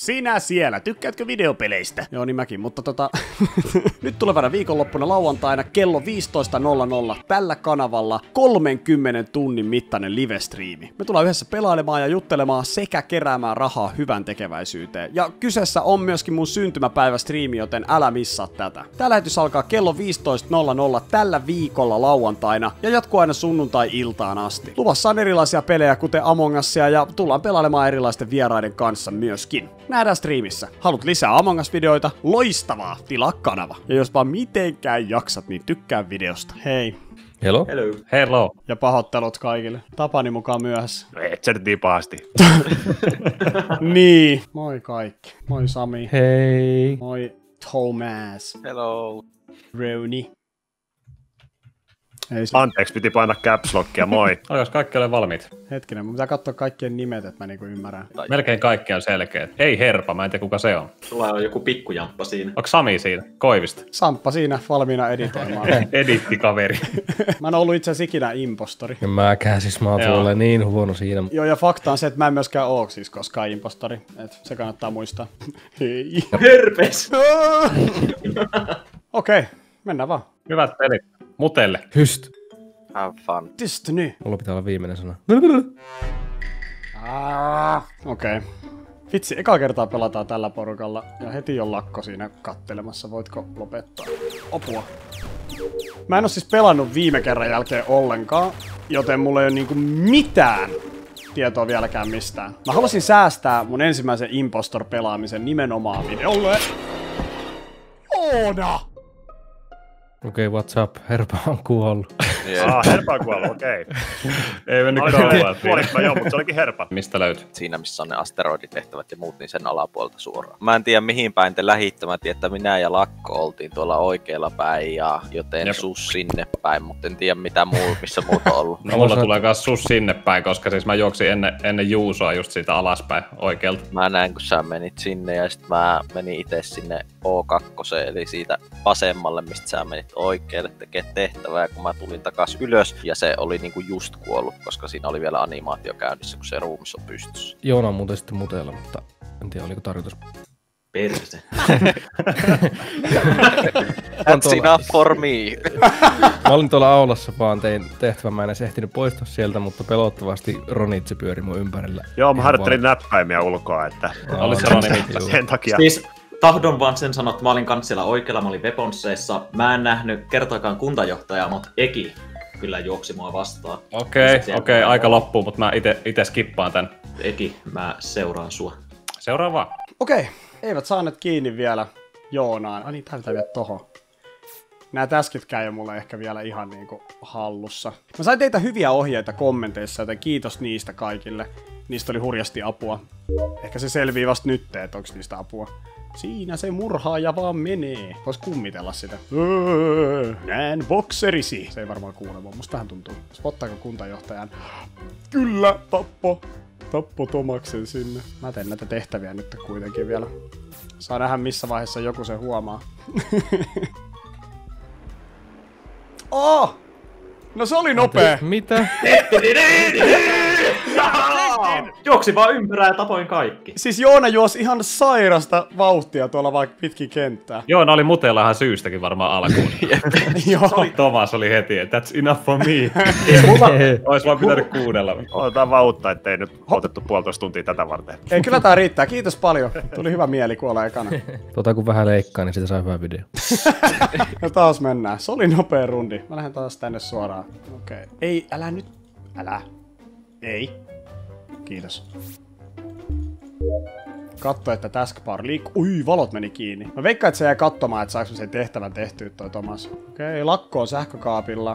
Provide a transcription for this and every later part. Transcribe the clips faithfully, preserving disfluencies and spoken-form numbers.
sinä siellä, tykkäätkö videopeleistä? Joo, niin mäkin, mutta tota... Nyt tulevana viikonloppuna lauantaina kello viisitoista nolla nolla tällä kanavalla kolmenkymmenen tunnin mittainen live-striimi. Me tullaan yhdessä pelailemaan ja juttelemaan sekä keräämään rahaa hyvän tekeväisyyteen. Ja kyseessä on myöskin mun syntymäpäivästriimi, joten älä missaa tätä. Tää lähetys alkaa kello viisitoista nolla nolla tällä viikolla lauantaina ja jatkuu aina sunnuntai-iltaan asti. Luvassa on erilaisia pelejä, kuten Among Usia, ja tullaan pelailemaan erilaisten vieraiden kanssa myöskin. Nähdään striimissä. Haluat lisää Among Us-videoita? Loistavaa! Tilaa kanava. Ja jos vaan mitenkään jaksat, niin tykkää videosta. Hei! Hello. Hello. Hello. Ja pahoittelut kaikille. Tapani mukaan myöhässä. No et sä nyt niin pahasti. Niin. Moi kaikki. Moi Sami. Hei. Moi Thomas. Hello. Rooney. Ei se... Anteeksi, piti painaa caps lockia, moi. Alkaisi kaikki ole valmiit. Hetkinen, mun pitää katsoa kaikkien nimet, että mä niinku ymmärrän. Melkein kaikki on selkeät. Ei Herpa, mä en tiedä kuka se on. Sulla on joku pikkujamppa siinä. Onko Sami siinä? Koivista? Samppa siinä valmiina editoimaan. Edittikaveri. Mä en ollut itse asiassa ikinä impostori. Ja mäkään siis mä oon tuolle niin huono siinä. Joo, ja fakta on se, että mä en myöskään oo siis koskaan impostori. Et se kannattaa muistaa. Hei. Herpes! Okei, okay, mennään vaan. Hyvät pelit. Mutelle. Hyst. Have fun. Destiny. Mulla pitää olla viimeinen sana. Okei. Okay. Vitsi, eka kertaa pelataan tällä porukalla ja heti on lakko siinä kattelemassa. Voitko lopettaa? Apua. Mä en oo siis pelannut viime kerran jälkeen ollenkaan, joten mulla ei oo niinku mitään tietoa vieläkään mistään. Mä haluaisin säästää mun ensimmäisen impostor-pelaamisen nimenomaan videolle. Oona! Okei, okay, what's up? Herpa on kuollut. Yeah. Ah, Herpa on kuollut, okei. Okay. Ei mennyt Ai, kauan. Puolikka joo, mutta se olikin Herpa. Mistä löytyy? Siinä, missä on ne asteroiditehtävät ja muut, niin sen alapuolta suoraan. Mä en tiedä mihin päin te lähitte. Mä tiedän, että minä ja Lakko oltiin tuolla oikealla päin, ja joten Jep. sus sinne päin, mutta en tiedä mitä muu, missä muut on ollut. No mulla tulee kans sus sinne päin, koska siis mä juoksin ennen, ennen Juusoa just siitä alaspäin oikealta. Mä näin, kun sä menit sinne, ja sit mä menin itse sinne O kaksi, eli siitä vasemmalle, mistä sä menit oikealle tekee tehtävää, kun mä tulin takas ylös, ja se oli niinku just kuollut, koska siinä oli vielä animaatio käynnissä, kun se ruumis on pystyssä. Joona on muuten sitten mutella, mutta en tiedä, oliko tarkoitus. Perse. That's enough for me. Mä olin tuolla aulassa vaan, tein tehtävän, mä en edes ehtinyt poistua sieltä, mutta pelottavasti Ronitsi pyöri mun ympärillä. Joo, mä harjoittelin näppäimiä ulkoa, että... No, oli se Ronitsi. Sen takia... Siis tahdon vaan sen sanoa, että mä olin kans siellä oikealla, mä olin Weaponsseissa. Mä en nähnyt kertaakaan kuntajohtajaa, mutta Eki kyllä juoksi mua vastaan. Okei, okay, okei, okay, aika loppuu, mutta mä ite, ite skippaan tän. Eki, mä seuraan sua. Seuraava. Okei, okay. Eivät saaneet kiinni vielä Joonaan. Ai niin, tää pitää vielä tohon. Nää täskytkään jo mulle ehkä vielä ihan niinku hallussa. Mä sain teitä hyviä ohjeita kommenteissa, joten kiitos niistä kaikille. Niistä oli hurjasti apua. Ehkä se selvii vasta nyt, että onks niistä apua. Siinä se murhaaja vaan menee. Vois kummitella sitä. Öö, näen bokserisi. Se ei varmaan kuule, vaan musta vähän tuntuu. Spottaako kuntajohtajan? Kyllä, tappo. Tappo Tomaksen sinne. Mä teen näitä tehtäviä nyt kuitenkin vielä. Saa nähdä missä vaiheessa joku se huomaa. Oh! No se oli nopea! Mitä? Juoksi vaan ympyrää ja tapoin kaikki. Siis Joona juosi ihan sairasta vauhtia tuolla vaikka pitkin kenttää. Joo, ne oli mutella ihan syystäkin varmaan alkuun. Joo. Thomas oli heti, että that's enough for me. Ois vaan pitänyt kuunnella. Otetaan vautta, ettei nyt otettu puolitoista tuntia tätä varten. Ei, kyllä tää riittää. Kiitos paljon. Tuli hyvä mieli kuolla ekana. Tota kun vähän leikkaa, niin sitä saa hyvä video. No taas mennään. Se oli nopea rundi. Mä lähden taas tänne suoraan. Okei. Okay. Ei, älä nyt. Älä. Ei. Kiitos. Katso, että taskbar liikkuu. Ui, valot meni kiinni. Mä veikkaan, että se jää katsomaan, että saako sen tehtävän tehtyä toi Thomas. Okei, okay, lakko on sähkökaapilla.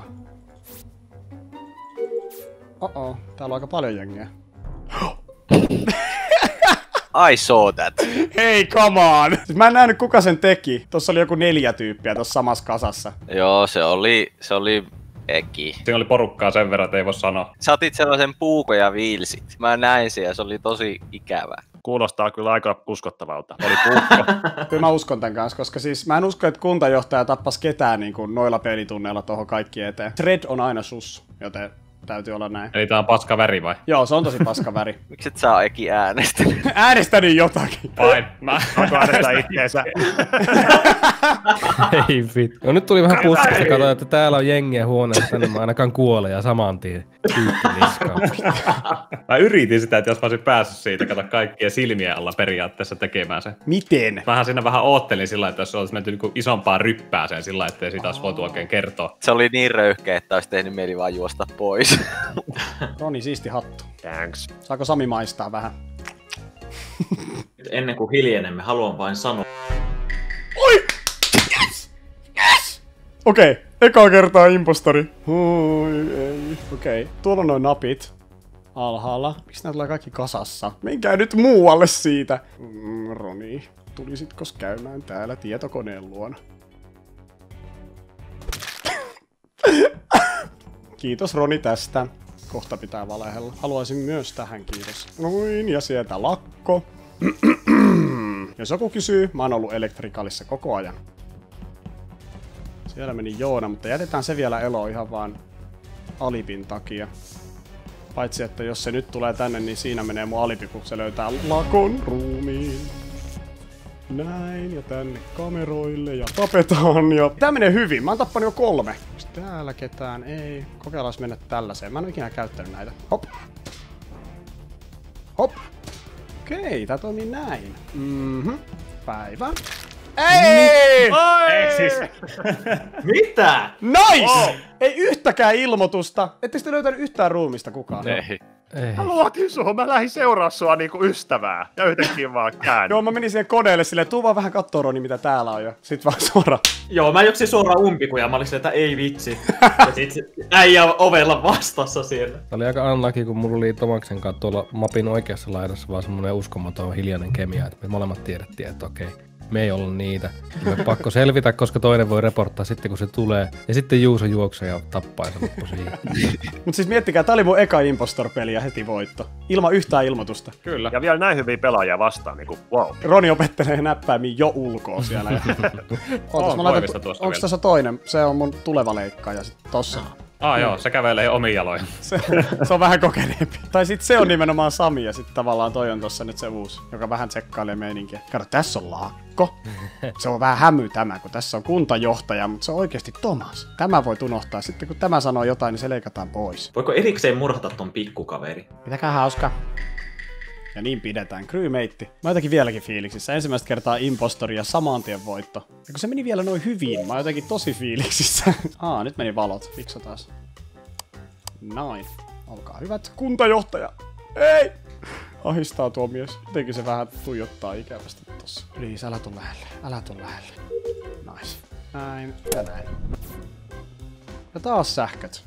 Oh-oh, täällä on aika paljon jengiä. I saw that. Hei, come on! Siis mä en nähnyt kuka sen teki. Tossa oli joku neljä tyyppiä tossa samassa kasassa. Joo, se oli, se oli Eki. Siinä oli porukkaa sen verran, että ei voi sanoa. Sä otit sellaisen puukon ja viilsit. Mä näin sen ja se oli tosi ikävää. Kuulostaa kyllä aika uskottavalta. Oli puukko. Kyllä mä uskon tän kanssa, koska siis mä en usko, että kuntajohtaja tappas ketään niin kuin noilla pelitunneilla tohon kaikki eteen. Thread on aina sus, joten täytyy olla näin. Eli tää on paska väri vai? Joo, se on tosi paska väri. Miksi et sä oo Eki äänestänyt? Äänestänyt jotakin. Fine. Mä... Onko äänestää itteensä? Ei vittu. No nyt tuli vähän puskista, katsoin, että täällä on jengiä huoneessa, niin mä ainakaan kuole ja saman tien tyyppi niskaan. Mä yritin sitä, että jos mä olisin päässyt siitä, kato kaikkien silmien alla periaatteessa tekemään sen. Miten? Vähän siinä vähän oottelin sillä, että jos olisi menty niinku isompaan ryppääseen sillä, ettei siitä olisi voitu oikein kertoa. Se oli niin röyhkeä, että olisi tehnyt mieli vaan juosta pois. Roni, siisti hattu. Thanks. Saako Sami maistaa vähän? Ennen kuin hiljenemme, haluan vain sanoa. Oi! Yes! Yes! Okei, okay. Eka kertaa impostori. Oi ei. Okei, okay. Tuolla on noin napit. Alhaalla. Miksi nää tulee kaikki kasassa? Menkää nyt muualle siitä. Mm, Roni, tulisitkos käymään täällä tietokoneen luona? Kiitos Roni tästä. Kohta pitää valehella. Haluaisin myös tähän, kiitos. Noin, ja sieltä lakko. Jos joku kysyy, mä oon ollut Elektrikalissa koko ajan. Siellä meni Joona, mutta jätetään se vielä eloon ihan vaan alipin takia. Paitsi, että jos se nyt tulee tänne, niin siinä menee mun alipi, kun se löytää lakon ruumiin. Näin, ja tänne kameroille, ja tapetaan, ja... Tää menee hyvin, mä oon tappanut jo kolme. Onks täällä ketään? Ei. Kokeillaan mennä tällaiseen. Mä en oo ikinä käyttänyt näitä. Hop. Hop. Okei, tää toimii näin. Mhm. Päivä. Ei! Ei siis. Mitä? Nice! Oh. Ei yhtäkään ilmoitusta. Ette sitten löytänyt yhtään ruumista kukaan. Ei. Ei. Mä luotin suhun, mä lähdin seuraa sua niinku ystävää. Ja yhtäkkiä vaan käännyin. Joo, mä menin siihen koneelle silleen, tuu vaan vähän kattoo Roni, mitä täällä on, ja sit vaan suoraan. Joo, mä juoksin suoraan umpikuja, mä olin silleen, että ei vitsi. Ja sit se äijä ovella vastassa siellä. Tää oli aika unlucky, kun mulla oli Tomaksen kanssa tuolla mapin oikeassa laidassa vaan semmonen uskomaton hiljainen kemia, että me molemmat tiedettiin, että okei. Me ei olla niitä. Me pakko selvitä, koska toinen voi reporttaa sitten, kun se tulee. Ja sitten Juuso juoksee ja tappaa se loppu siihen. Mut siis miettikää, tää oli mun eka Impostor-peli ja heti voitto. Ilman yhtään ilmoitusta. Kyllä. Ja vielä näin hyviä pelaajia vastaan, niinku wow. Roni opettelee näppäimiä jo ulkoa siellä. Ootas, mä laitan, onks tässä toinen? Se on mun tuleva leikkaaja sit tossa. Ah joo, se kävelee omiin jaloihin. Se, se on vähän kokeneempi. Tai sit se on nimenomaan Sami ja sit tavallaan toi on tossa nyt se uusi, joka vähän tsekkailee meininkiä. Kato, tässä on Laakko. Se on vähän hämy tämä, kun tässä on kuntajohtaja, mutta se on oikeesti Tomas. Tämä voi unohtaa. Sitten kun tämä sanoo jotain, niin se leikataan pois. Voiko erikseen murhata ton pikkukaveri? Pitäkää hauska. Ja niin pidetään. Crewmate. Mä jotenkin vieläkin fiiliksissä. Ensimmäistä kertaa impostori ja saman tien voitto. Ja kun se meni vielä noin hyvin, mä oon jotenkin tosi fiiliksissä. Aa, nyt meni valot. Fiksa taas. Noin. Olkaa hyvät. Kuntajohtaja. Ei! Ahistaa tuo mies. Jotenkin se vähän tuijottaa ikävästi tossa. Please, älä tuu lähelle. Älä tuu lähelle. Nice. Näin ja näin. Ja taas sähköt.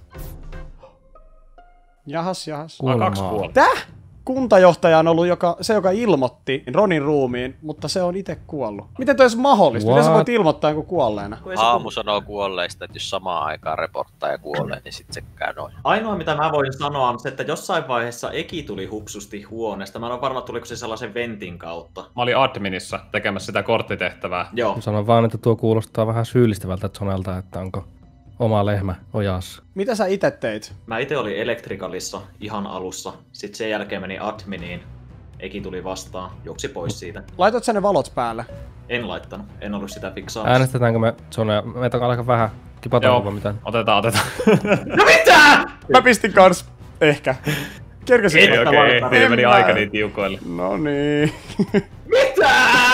Jahas, jahas. Ah, kaksi puolta. Täh? Kuntajohtaja on ollut joka, se, joka ilmoitti Ronin ruumiin, mutta se on itse kuollut. Miten toi olisi mahdollista? Miten sä voit ilmoittaa joku kuolleena? Aamu sanoo kuolleista, että jos samaan aikaan reporttaa ja kuolee, niin sit se käy noin. Ainoa mitä mä voin sanoa on se, että jossain vaiheessa Eki tuli hupsusti huoneesta. Mä en ole varma, tuliko se sellaisen ventin kautta. Mä olin adminissa tekemässä sitä korttitehtävää. Joo. Mä sanon vaan, että tuo kuulostaa vähän syyllistävältä Zonelta, että onko oma lehmä ojassa. Mitä sä itse teit? Mä itse olin Elektrikalissa ihan alussa. Sitten sen jälkeen meni adminiin. Eki tuli vastaan, juoksi pois siitä. Laitat sä ne valot päälle? En laittanut, en ollut sitä fiksaamassa. Äänestetäänkö me Zonea? Meitä on aika vähän. Kipataanko mitään? Otetaan, otetaan. No mitä?! Mä pistin kans. Ehkä. Kerkäsit. Ei okei, okay. Siinä meni aika niin tiukoille. No niin. Mitä?!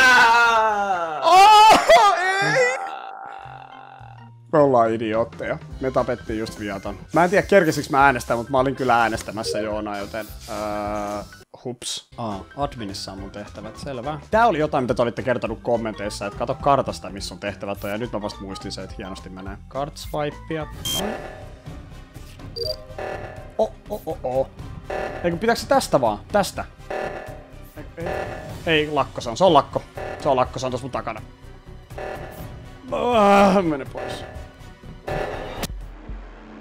Oh, ei! Me ollaan idiootteja. Me tapettiin just viaton. Mä en tiedä kerkesikö mä äänestää, mutta mä olin kyllä äänestämässä Joona, joten... Öö, hups. Aa, adminissa on mun tehtävät, selvä. Tää oli jotain, mitä te olitte kertonut kommenteissa, että kato kartasta, missä on tehtävät on, ja nyt mä vasta muistin se, että hienosti menee. Card swipea. Oh, oh, oh, oh. Eikö pitääkö se tästä vaan? Tästä. Ei, ei. Ei, lakko se on. Se on lakko. Se on lakko, se on tossa mun takana. Ah, mene pois.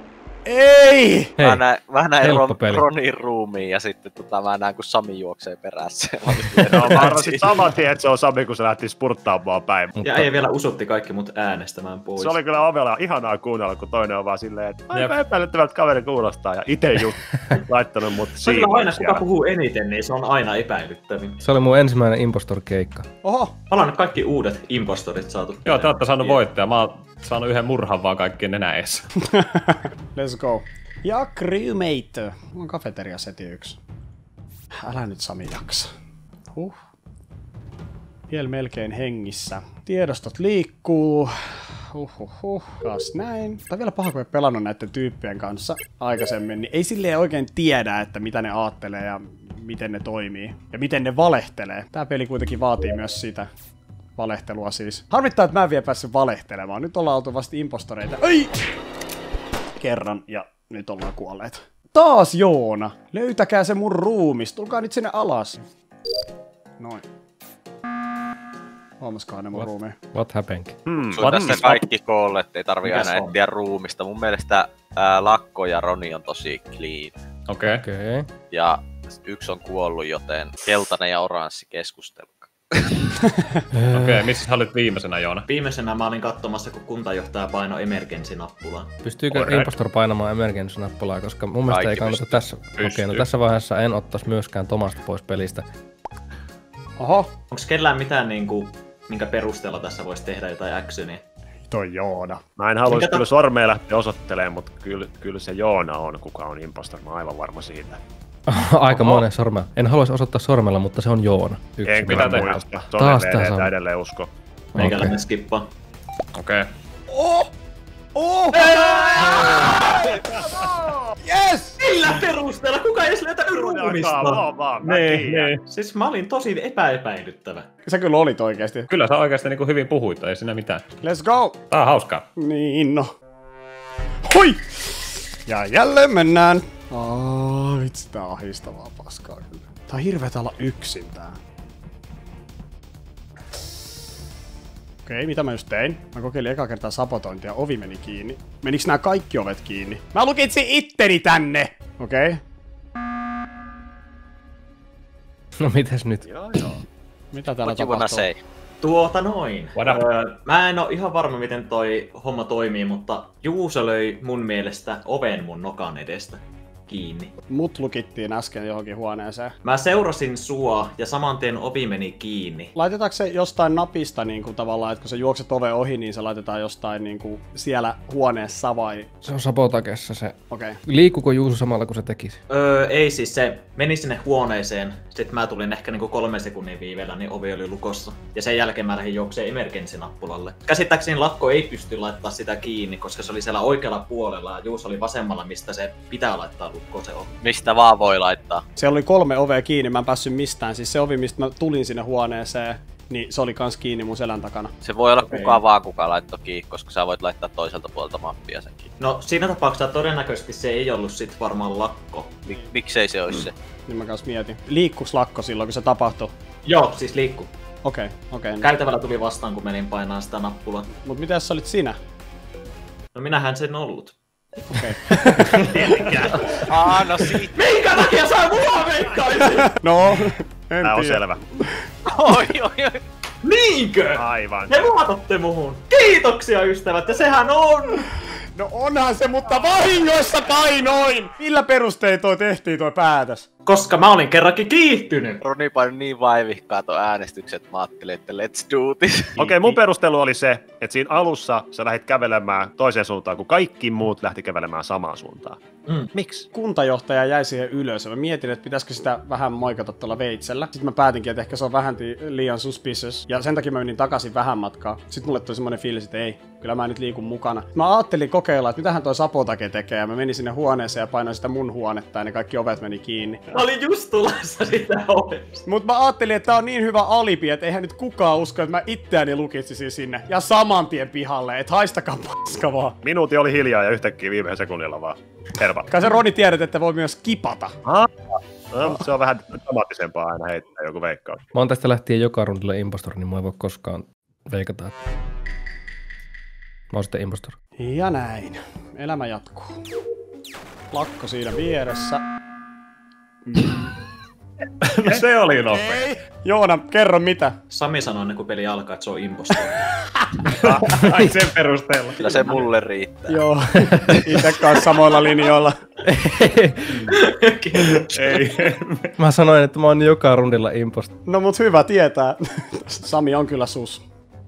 Ei! Hei, Mä näin, mä näin helppo Ron, peli. Ronin ruumiin ja sitten tota, mä näin kun Sami juoksee perässä. No mä arvasin saman tien, että se on Sami, kun se lähti spurttaamaan päin. Ja ei vielä usutti kaikki mut äänestämään pois. Se oli kyllä ovella ihanaa kuunnella, kun toinen on vaan silleen, että Jep. aika epäilyttävältä kaveri kuulostaa ja ite just laittanut mut Se on kyllä siivoon aina, kuka siellä. puhuu eniten, niin se on aina epäilyttävin. Se oli mun ensimmäinen impostor-keikka. Oho, Ollaan nyt kaikki uudet impostorit saatu. Joo, te ootte saanut voittaa. Mä oon saanut yhden murhan vaan kaikkien nenä eessä. let's go. Ja crewmate. Mulla on kafeteriaseti yksi. Älä nyt Sami jaksa. Huh. Vielä melkein hengissä. Tiedostot liikkuu. Uhuhuh. Kas näin. Tää on vielä paha, kun ei pelannut näiden tyyppien kanssa aikaisemmin, niin ei silleen oikein tiedä, että mitä ne aattelee ja miten ne toimii. Ja miten ne valehtelee. Tää peli kuitenkin vaatii myös sitä valehtelua siis. Harmittaa, että mä en vielä päässyt valehtelemaan. Nyt ollaan oltu vasta impostoreita. Ei! Kerran ja nyt ollaan kuolleet. Taas Joona! Löytäkää se mun ruumis. Tulkaa nyt sinne alas. Noin. Huomaskohan ne mun ruumiin? What happened? Hmm, Sun tässä kaikki koollet, ei tarvi Mikäs aina on? etsiä ruumista. Mun mielestä ää, Lakko ja Roni on tosi clean. Okei. Okay. Okei. Okay. Ja yksi on kuollut, joten keltainen ja oranssi keskustelu. Okei, okay, missä sä olit viimeisenä, Joona? Viimeisenä mä olin katsomassa, kun kuntajohtaja painoi emergency-nappulaa. Pystyykö Correct. impostor painamaan emergency-nappulaa, koska mun mielestä Kaikki ei kannata pystyy. tässä. Okei, Pystyy. no tässä vaiheessa en ottais myöskään Tomasta pois pelistä. Oho. Onks kellään mitään niinku, minkä perusteella tässä voisi tehdä jotain actionia? Toi Joona. Mä en haluaisi Mikä ta- kyllä sormea lähteä osoittelemaan, mutta kyllä, kyllä se Joona on, kuka on impostor. Mä oon aivan varma siitä. Aika monen sormella. En haluaisi osoittaa sormella, mutta se on Joona. Yksi. En Mitä kyllä tehdään? muista. Taas Sonelle tää ei sama. edelleen usko. Meikäläinen skippaa. Okei. Okay. Oh! Oh! Yes! Millä perusteella? Kuka ei edes löytänyt ruumista? Vaan, vaan, mä Nee, tiedän. nee. Siis mä olin tosi epäepäilyttävä. Sä kyllä olit oikeesti. Kyllä sä oikeasti niinku hyvin puhuit, ei siinä mitään. Let's go! Tää on hauskaa. Niin no. Hoi! Ja jälleen mennään. Aa, vitsi, tää on ahistavaa paskaa kyllä. Tää on hirveetä olla yksin tää. Okei, mitä mä just tein? Mä kokeilin eka kertaa sabotointia, ovi meni kiinni. Meniks nää kaikki ovet kiinni? Mä lukitsin itteni tänne! Okei. No mites nyt? Joo, joo. Mitä täällä What you wanna tapahtuu? say? Tuota noin. What up? Öö, mä en oo ihan varma, miten toi homma toimii, mutta Juuso löi mun mielestä oven mun nokan edestä kiinni. Mut lukittiin äsken johonkin huoneeseen. Mä seurasin sua ja saman tien ovi meni kiinni. Laitetaanko se jostain napista niin kuin tavallaan, että kun sä juokset oven ohi, niin se laitetaan jostain niin kuin siellä huoneessa vai? Se on sabotakessa se. Okei. Okay. Liikkuuko Juuso samalla kun se tekisi? Öö, ei siis, se meni sinne huoneeseen, sitten mä tulin ehkä niinku kolme sekunnin viiveellä, niin ovi oli lukossa. Ja sen jälkeen mä lähdin juokseen emergency-nappulalle. Käsittääkseni Lakko ei pysty laittaa sitä kiinni, koska se oli siellä oikealla puolella ja Juus oli vasemmalla, mistä se pitää laittaa lukkoon se ovi. Mistä vaan voi laittaa. Siellä oli kolme ovea kiinni, mä en päässyt mistään. Siis se ovi, mistä mä tulin sinne huoneeseen, niin se oli kans kiinni mun selän takana. Se voi olla Okei. kuka vaan kuka laittoi kiinni, koska sä voit laittaa toiselta puolelta mappia senkin. No siinä tapauksessa todennäköisesti se ei ollut sit varmaan Lakko. Mik, miksei se olisi se? Niin mä kans mietin. Liikkuks Lakko silloin, kun se tapahtui? Joo, siis liikku. Okei, okay, okei. Okay. Käytävällä tuli vastaan, kun menin painaa sitä nappulaa. Mut mitä jos sä olit sinä? No minähän sen ollut. Okei. Okay. Aa, no siitä. Minkä takia sä mua veikkaisit? No, en Tää on tiedä. selvä. Oi, oi, oi. Niinkö? Aivan. Te luotatte muhun. Kiitoksia ystävät, ja sehän on! No onhan se, mutta vahingossa painoin! Millä perustein toi tehtiin toi päätös? Koska mä olin kerrankin kiihtynyt. Roni painoi niin vaivihkaa ton äänestyksen, että mä ajattelin, että let's do this. Okei, mun perustelu oli se, että siinä alussa sä lähdit kävelemään toiseen suuntaan, kun kaikki muut lähti kävelemään samaan suuntaan. Mm. Miksi? Kuntajohtaja jäi siihen ylös ja mä mietin, että pitäisikö sitä vähän moikata tuolla veitsellä. Sitten mä päätinkin, että ehkä se on vähän ti- liian suspicious. Ja sen takia mä menin takaisin vähän matkaa. Sitten mulle tuli semmonen fiilis, että ei, kyllä mä nyt liikun mukana. Mä ajattelin kokeilla, että mitähän toi Sapotake tekee. Ja mä menin sinne huoneeseen ja painoin sitä mun huonetta ja ne kaikki ovet meni kiinni. Mä olin just tulossa sitä ovesta. Mut mä ajattelin, että tää on niin hyvä alibi, että eihän nyt kukaan usko, että mä itseäni lukitsisin sinne. Ja saman tien pihalle, et haistakaa paska vaan. Minuutti oli hiljaa ja yhtäkkiä viime sekunnilla vaan herpa. Kai sä Roni tiedät, että voi myös kipata. No, mutta se on vähän dramaattisempaa aina heittää joku veikkaus. Mä oon tästä lähtien joka rundilla impostor, niin mä ei voi koskaan veikata. että Mä oon sitten impostor. Ja näin. Elämä jatkuu. Lakko siinä vieressä. No se oli nopea. Joona, kerro mitä. Sami sanoi ennen kuin peli alkaa, että se on impostori. Ai sen perusteella. Kyllä se mulle riittää. Joo, itse kanssa samoilla linjoilla. Ei. Mä sanoin, että mä oon joka rundilla imposta. No mut hyvä tietää. Sami on kyllä sus.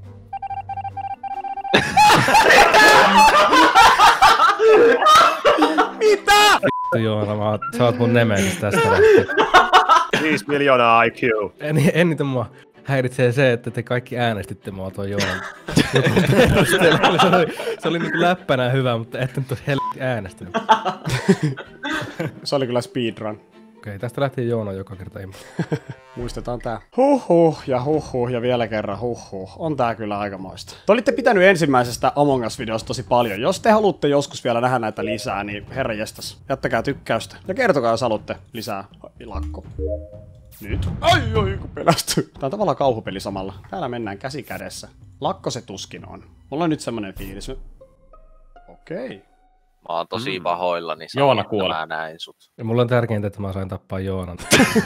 Mitä? Joona, mä oon, sä oot mun nemesis tästä lähtien. viisi miljoonaa I Q. En, eniten mua häiritsee se, että te kaikki äänestitte mua tuon Joonan jutun perusteella. Se oli, se oli niinku läppänä hyvä, mutta ette nyt olisi helvetti äänestänyt. Se oli kyllä speedrun. Okei, tästä lähtien Joona joka kerta imposta. Muistetaan tää. Huhhuh ja huhhuh ja vielä kerran huhhuh. On tää kyllä aikamoista. Te olitte pitänyt ensimmäisestä Among Us-videosta tosi paljon. Jos te haluatte joskus vielä nähdä näitä lisää, niin herra jestas, jättäkää tykkäystä. Ja kertokaa, jos haluatte lisää. Lakko. Nyt. Ai oi, kun pelästyy. Tää on tavallaan kauhupeli samalla. Täällä mennään käsi kädessä. Lakko se tuskin on. Mulla on nyt semmonen fiilis. Okei. Mä oon tosi pahoillani. Joona Sami, kuoli. Mä näin sut. Ja mulla on tärkeintä, että mä sain tappaa Joonan.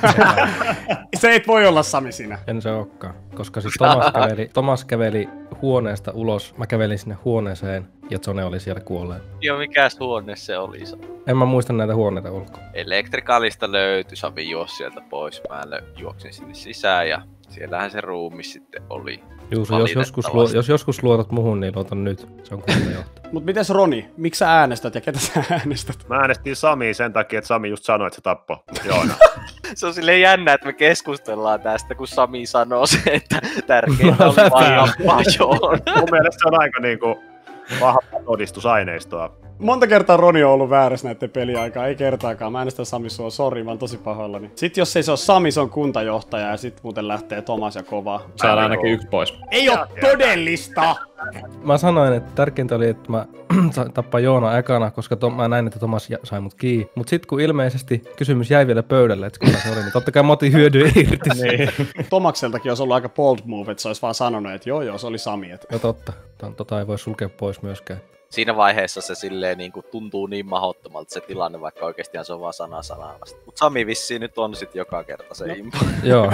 Se ei voi olla Sami siinä. En se olekaan, koska siis Tomas käveli, Tomas käveli huoneesta ulos. Mä kävelin sinne huoneeseen ja Zone oli siellä kuolleen. Joo, mikäs huone se oli? En mä muista näitä huoneita ulkoa. Elektrikalista löytyi, Sami juosi sieltä pois. Mä lö- juoksin sinne sisään ja siellähän se ruumi sitten oli. Juuso, jos joskus, luo, jos joskus luotat muhun, niin luotan nyt. Se on kuntajohtaja. Mut mites Roni? Miksi sä äänestät ja ketä sä äänestät? Mä äänestin Samia sen takia, että Sami just sanoi, että se tappoi Joona. Se on silleen jännä, että me keskustellaan tästä, kun Sami sanoo se, että tärkeintä oli vaan tappaa Joona. Mun mielestä se on aika niinku vahva todistusaineistoa. Monta kertaa Roni on ollut väärässä näiden peliaikaa, ei kertaakaan. Mä äänestän Sami sua, sori, mä oon tosi pahoillani. Sitten jos ei se ole Sami, se on kuntajohtaja ja sit muuten lähtee Tomas ja Kova. Saadaan ainakin yksi pois. Ei oo todellista! Mä sanoin, että tärkeintä oli, että mä sain tappaa Joona ekana, koska to, mä näin, että Tomas sai mut kiinni. Mut sit kun ilmeisesti kysymys jäi vielä pöydälle, että kuka se oli, niin totta kai mä otin hyödyn irti. Niin. Tomakseltakin olisi ollut aika bold move, että se olisi vaan sanonut, että joo joo, se oli Sami. Et... No totta, tota ei voi sulkea pois myöskään. Siinä vaiheessa se silleen niin kuin tuntuu niin mahdottomalta se tilanne, vaikka oikeestihan se on vaan sana sanaa vasta. Mut Sami vissiin nyt on sit joka kerta se no. impo. Joo.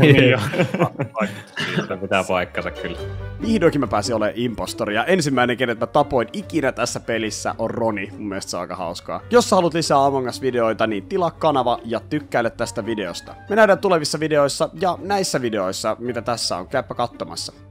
Se pitää paikkansa kyllä. Vihdoinkin mä pääsin olemaan impostori ja ensimmäinen, kenet mä tapoin ikinä tässä pelissä on Roni. Mun mielestä se on aika hauskaa. Jos sä haluat lisää Among Us-videoita, niin tilaa kanava ja tykkäile tästä videosta. Me nähdään tulevissa videoissa ja näissä videoissa, mitä tässä on. Käypä katsomassa.